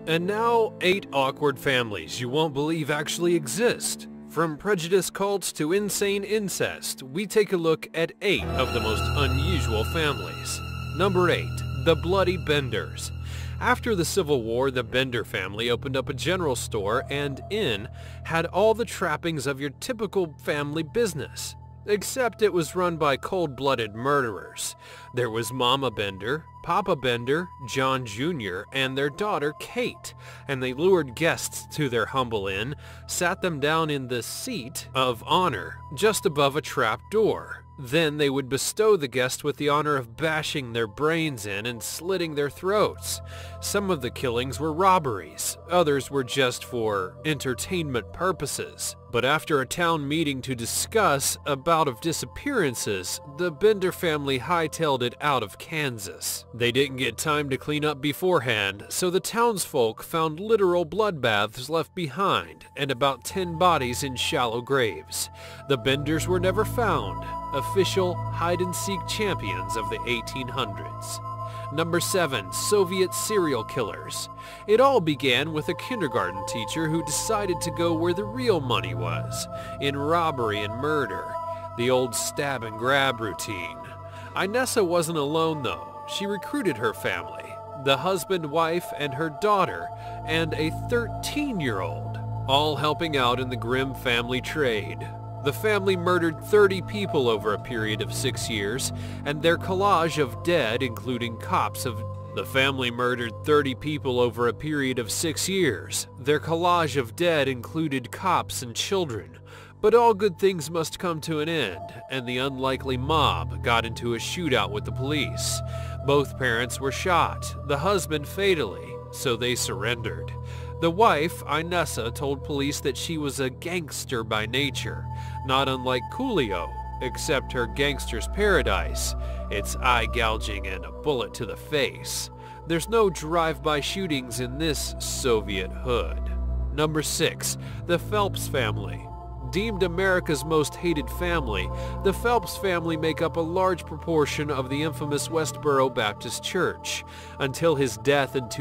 And now, 8 awkward families you won't believe actually exist. From prejudice cults to insane incest, we take a look at 8 of the most unusual families. Number 8. The Bloody Benders. After the Civil War, the Bender family opened up a general store and inn had all the trappings of your typical family business. Except it was run by cold-blooded murderers. There was Mama Bender, Papa Bender, John Jr., and their daughter Kate, and they lured guests to their humble inn, sat them down in the seat of honor just above a trap door. Then they would bestow the guest with the honor of bashing their brains in and slitting their throats. Some of the killings were robberies, others were just for entertainment purposes. But after a town meeting to discuss a bout of disappearances, the Bender family hightailed it out of Kansas. They didn't get time to clean up beforehand, so the townsfolk found literal bloodbaths left behind and about 10 bodies in shallow graves. The Benders were never found, official hide-and-seek champions of the 1800s. Number 7. Soviet Serial Killers. It all began with a kindergarten teacher who decided to go where the real money was, in robbery and murder, the old stab and grab routine. Inessa wasn't alone though. She recruited her family, the husband, wife, and her daughter, and a 13-year-old, all helping out in the grim family trade. The family murdered 30 people over a period of 6 years, and their collage of dead, including cops of... The family murdered 30 people over a period of 6 years. Their collage of dead included cops and children. But all good things must come to an end, and the unlikely mob got into a shootout with the police. Both parents were shot, the husband fatally, so they surrendered. The wife, Inessa, told police that she was a gangster by nature, not unlike Coolio, except her gangster's paradise. It's eye gouging and a bullet to the face. There's no drive-by shootings in this Soviet hood. Number 6. The Phelps family. Deemed America's most hated family, the Phelps family make up a large proportion of the infamous Westboro Baptist Church. Until his death in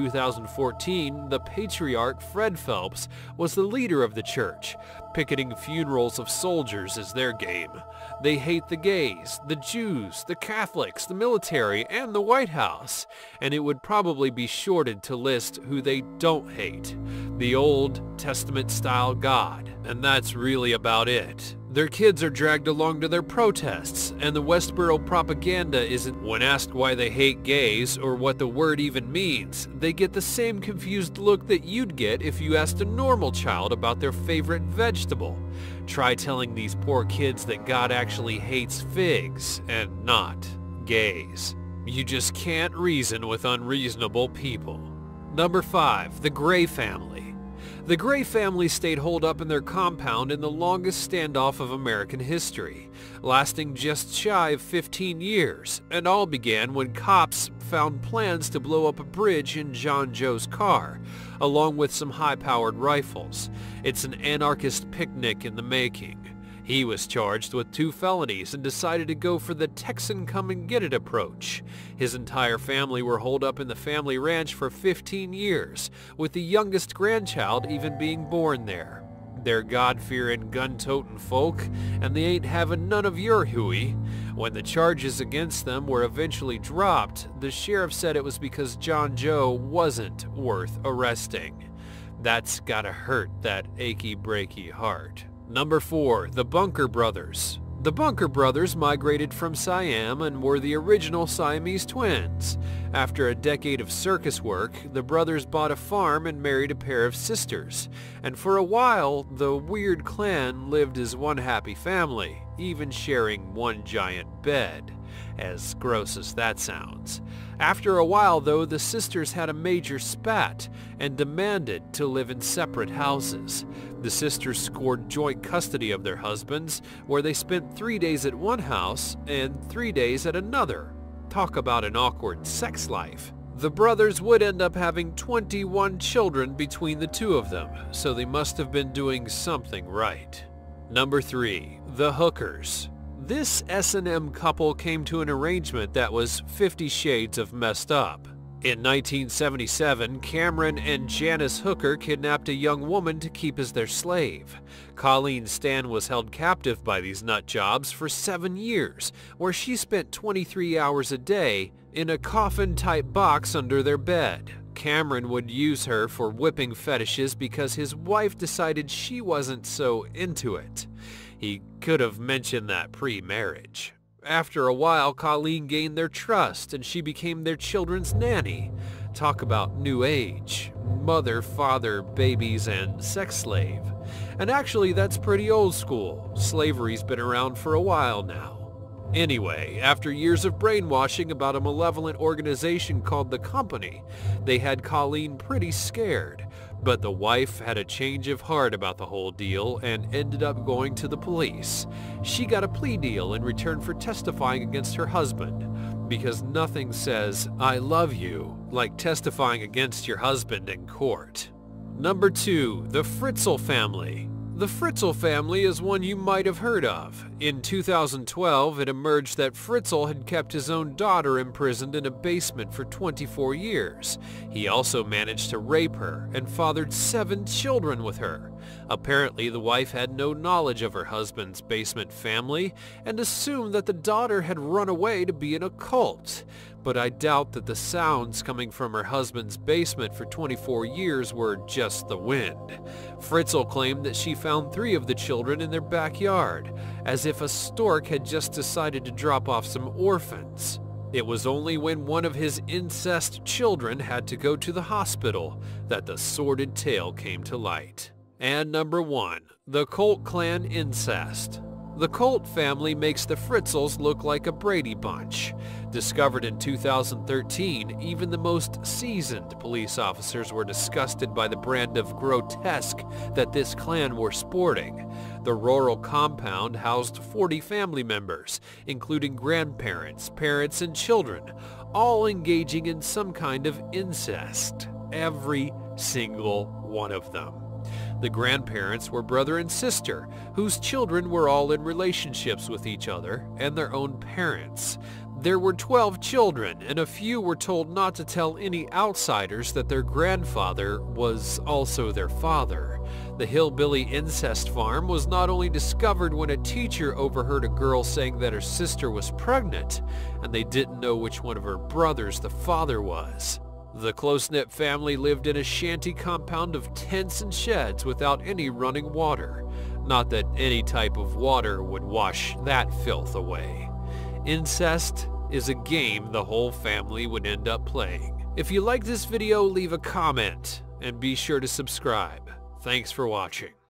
2014, the patriarch Fred Phelps was the leader of the church. Picketing funerals of soldiers is their game. They hate the gays, the Jews, the Catholics, the military, and the White House. And it would probably be shorted to list who they don't hate. The Old Testament-style God. And that's really about it. Their kids are dragged along to their protests, and the Westboro propaganda isn't... When asked why they hate gays, or what the word even means, they get the same confused look that you'd get if you asked a normal child about their favorite vegetable. Try telling these poor kids that God actually hates figs, and not gays. You just can't reason with unreasonable people. Number 5. The Gray family. The Gray family stayed holed up in their compound in the longest standoff of American history, lasting just shy of 15 years, and all began when cops found plans to blow up a bridge in John Joe's car, along with some high-powered rifles. It's an anarchist picnic in the making. He was charged with 2 felonies and decided to go for the Texan come-and-get-it approach. His entire family were holed up in the family ranch for 15 years, with the youngest grandchild even being born there. They're God-fearing, gun-toting folk, and they ain't having none of your hooey. When the charges against them were eventually dropped, the sheriff said it was because John Joe wasn't worth arresting. That's gotta hurt that achy-breaky heart. Number 4. The Bunker Brothers. The Bunker Brothers migrated from Siam and were the original Siamese twins. After a decade of circus work, the brothers bought a farm and married a pair of sisters. And for a while, the weird clan lived as one happy family, even sharing one giant bed. As gross as that sounds. After a while, though, the sisters had a major spat and demanded to live in separate houses. The sisters scored joint custody of their husbands, where they spent 3 days at one house and 3 days at another. Talk about an awkward sex life. The brothers would end up having 21 children between the two of them, so they must have been doing something right. Number 3. The Hookers. This S&M couple came to an arrangement that was 50 shades of messed up. In 1977, Cameron and Janice Hooker kidnapped a young woman to keep as their slave. Colleen Stan was held captive by these nut jobs for 7 years, where she spent 23 hours a day in a coffin-type box under their bed. Cameron would use her for whipping fetishes because his wife decided she wasn't so into it. He could have mentioned that pre-marriage. After a while, Colleen gained their trust and she became their children's nanny. Talk about new age. Mother, father, babies, and sex slave. And actually, that's pretty old school. Slavery's been around for a while now. Anyway, after years of brainwashing about a malevolent organization called The Company, they had Colleen pretty scared. But the wife had a change of heart about the whole deal and ended up going to the police. She got a plea deal in return for testifying against her husband, because nothing says, "I love you," like testifying against your husband in court. Number 2, the Fritzl family. The Fritzl family is one you might have heard of. In 2012, it emerged that Fritzl had kept his own daughter imprisoned in a basement for 24 years. He also managed to rape her and fathered 7 children with her. Apparently, the wife had no knowledge of her husband's basement family and assumed that the daughter had run away to be in a cult. But I doubt that the sounds coming from her husband's basement for 24 years were just the wind. Fritzl claimed that she found 3 of the children in their backyard, as if a stork had just decided to drop off some orphans. It was only when one of his incest children had to go to the hospital that the sordid tale came to light. And number 1, the Colt clan incest. The Colt family makes the Fritzls look like a Brady Bunch. Discovered in 2013, even the most seasoned police officers were disgusted by the brand of grotesque that this clan were sporting. The rural compound housed 40 family members, including grandparents, parents, and children, all engaging in some kind of incest. Every single one of them. The grandparents were brother and sister, whose children were all in relationships with each other and their own parents. There were 12 children, and a few were told not to tell any outsiders that their grandfather was also their father. The hillbilly incest farm was not only discovered when a teacher overheard a girl saying that her sister was pregnant, and they didn't know which one of her brothers the father was. The close-knit family lived in a shanty compound of tents and sheds without any running water. Not that any type of water would wash that filth away. Incest is a game the whole family would end up playing. If you liked this video, leave a comment and be sure to subscribe. Thanks for watching.